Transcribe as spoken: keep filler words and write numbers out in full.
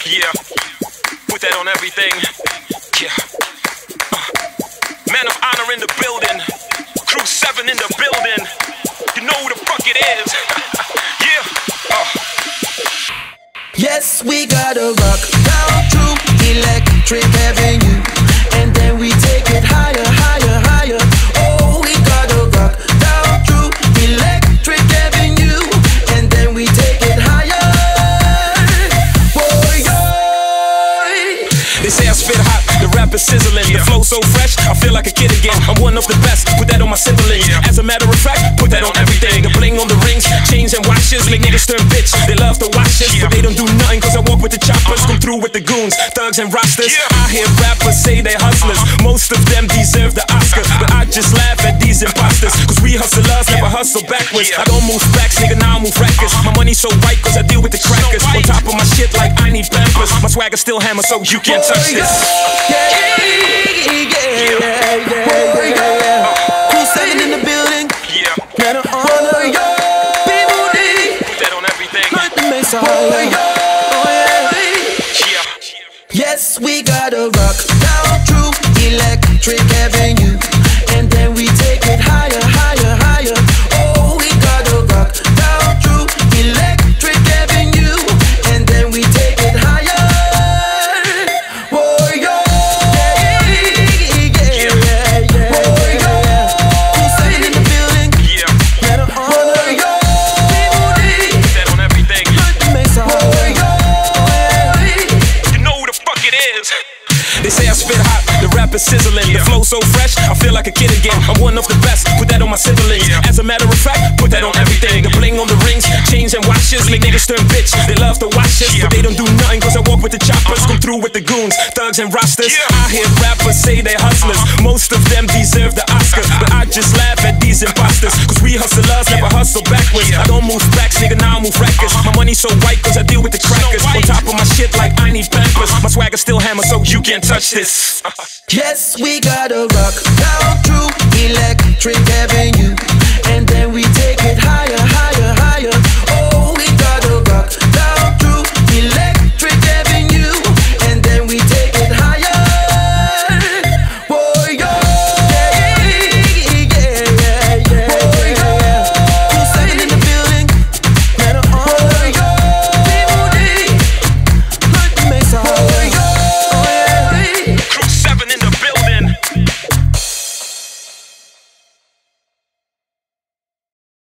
Yeah, put that on everything. Yeah. Uh, man of honor in the building. Crew seven in the building. You know who the fuck it is. Yeah. Uh. Yes, we gotta rock down through Electric Avenue, and then we take it higher, higher, higher. Oh, we gotta rock down through Electric Avenue, and then we take it higher. Boy, boy. They say I spit hot, the rap is sizzling. The flow so fresh, I feel like a kid again. I'm one of the best, put that on my siblings. As a matter of fact, put that on everything. The bling on the rings, chains and watches, make niggas turn bitch. They love to watch this, but they don't do nothing, cause I walk with the choppers. Come through with the goons, thugs and rosters. I hear rappers say they hustlers, most of them deserve the Oscar, but I just laugh at these imposters, cause we hustlers never hustle backwards. I don't move backs, nigga, now I move records. My money so white cause I deal with the crackers. On top of my shit like I need pampers. My swagger still hammer, so you can't touch this. Yeah, yeah, yeah, yeah, yeah. Crew seven in the building. Yeah. Gotta honor your B-Booty. Put that on everything. Like the Mesa High. Oh yeah. Yeah. Yes, we gotta rock down through Electric Avenue, and then we take it higher, higher, higher. Oh, we gotta rock down through Electric Avenue, and then we take it higher. Oh yeah, yeah, yeah, yeah, yeah. Oh yeah, Crew seven in the building. Yeah. Gotta honor your B-Booty. Put that on everything. Like the Mesa High. You know who the fuck it is. They say I spit hot, the rap is sizzling. The flow so fresh, I feel like a kid again. I'm one of the best, put that on my siblings. As a matter of fact, put that on everything. The bling on the rings, chains and watches, make niggas turn bitch. They love to watch this, but they don't do nothing, cause I walk with the choppers. Come through with the goons, thugs and rosters. I hear rappers say they hustlers, most of them deserve the Oscar, but I just laugh at these imposters, cause we hustlers never hustle backwards. I don't move backs, nigga, now I move records. My money so white cause I deal with the crackers. On top of my shit like I need pampers. My swagger still hammer, so you can't touch this. Yes, we gotta rock down through Electric Avenue,